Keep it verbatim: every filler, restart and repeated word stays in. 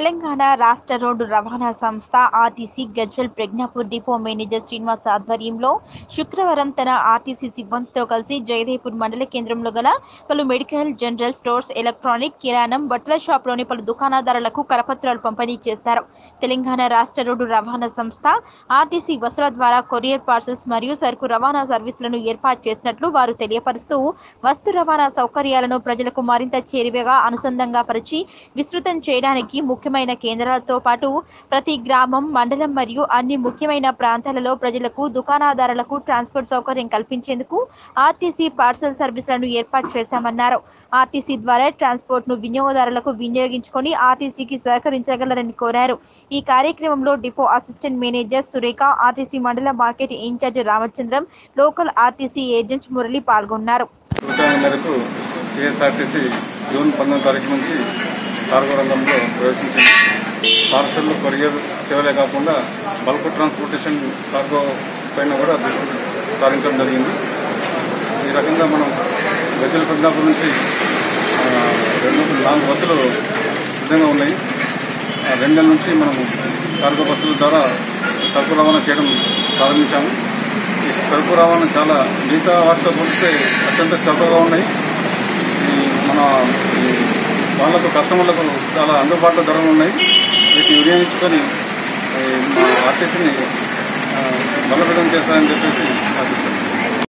తెలంగాణ రాష్ట్ర రోడ్డు రవాణా సంస్థ RTC Gajwel Pragnapur depot manager Srinivas ఆధ్వర్యంలో శుక్రవారం తన ఆర్టీసీ సిబ్బందితో కలిసి జయదేవ్పూర్ మండల కేంద్రంలో గల పలు మెడికల్, జనరల్ స్టోర్స్, ఎలక్ట్రానిక్, కిరాణం, బట్టల షాప్లోని పలు దుకాణదారులకు కరపత్రాలు పంపిణీ చేశారు. తెలంగాణ రాష్ట్ర రోడ్డు రవాణా సంస్థ ఆర్టీసీ బస్సుల ద్వారా కొరియర్ పార్సల్స్ మరియు సరుకు రవాణా సర్వీసులను ఏర్పాటు చేసినట్లు వారు తెలియపరుస్తూ, వస్తు రవాణా సౌకర్యాలను ప్రజలకు మరింత చేరువగా అనుసంధానంగా పరిచి విస్తృతం చేయడానికి ముఖ్యమైన కేంద్రాలతో పాటు ప్రతి గ్రామం, మండలం మరియు అన్ని ముఖ్యమైన ప్రాంతాలలో ప్రజలకు, దుకాణదారులకు ట్రాన్స్పోర్ట్ సౌకర్యం కల్పించేందుకు ఆర్టీసీ పార్సల్ సర్వీసులను ఏర్పాటు చేశామన్నారు. ఆర్టీసీ ద్వారా ట్రాన్స్పోర్ట్ ను వినియోగదారులకు వినియోగించుకొని ఆర్టీసీకి సహకరించగలరని కోరారు. ఈ కార్యక్రమంలో depot assistant manager Surekha, RTC mandal market in-charge Ramachandram, local RTC agent Murali పాల్గొన్నారు. జూన్ పంతొమ్మిది తారీఖు నుంచి కార్గో రంగంలో ప్రవేశించింది. పార్సల్, కొరియర్ సేవలే కాకుండా బల్క్ ట్రాన్స్పోర్టేషన్ కార్గో పైన కూడా దృష్టి సారించడం జరిగింది. ఈ రకంగా మనం గజ్వెల్ ప్రజ్ఞాపూర్ నుంచి రెండు నాలుగు బస్సులు సిద్ధంగా ఉన్నాయి. రెండు నెలల నుంచి మనం కార్గో బస్సుల ద్వారా సరుకు రవాణా చేయడం ప్రారంభించాము. ఈ సరుకు రవాణా చాలా మిగతా వాటితో పోలిస్తే అత్యంత చౌకగా ఉన్నాయి. మన వాళ్ళకు, కస్టమర్లకు చాలా అందుబాటులో ధరలు ఉన్నాయి. వీటిని వినియోగించుకొని మా ఆర్టీసీని బలోపేతం చేస్తారని చెప్పేసి ఆశిస్తున్నాను.